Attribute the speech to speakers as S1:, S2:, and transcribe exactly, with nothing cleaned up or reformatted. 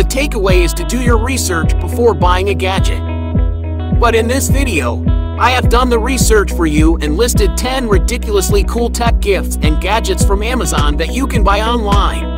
S1: the takeaway is to do your research before buying a gadget. But in this video, I have done the research for you and listed ten ridiculously cool tech gifts and gadgets from Amazon that you can buy online.